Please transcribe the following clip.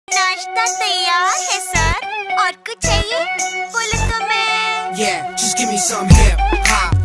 नाश्ता तैयार है सर, और कुछ चाहिए बोले तो मैं Yeah, just give me some hip hop.